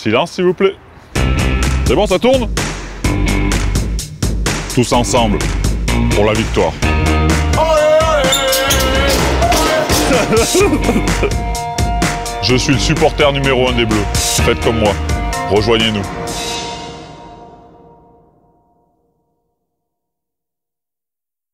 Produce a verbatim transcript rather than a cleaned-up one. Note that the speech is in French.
Silence, s'il vous plaît. C'est bon, ça tourne? Tous ensemble, pour la victoire. Je suis le supporter numéro un des Bleus. Faites comme moi. Rejoignez-nous.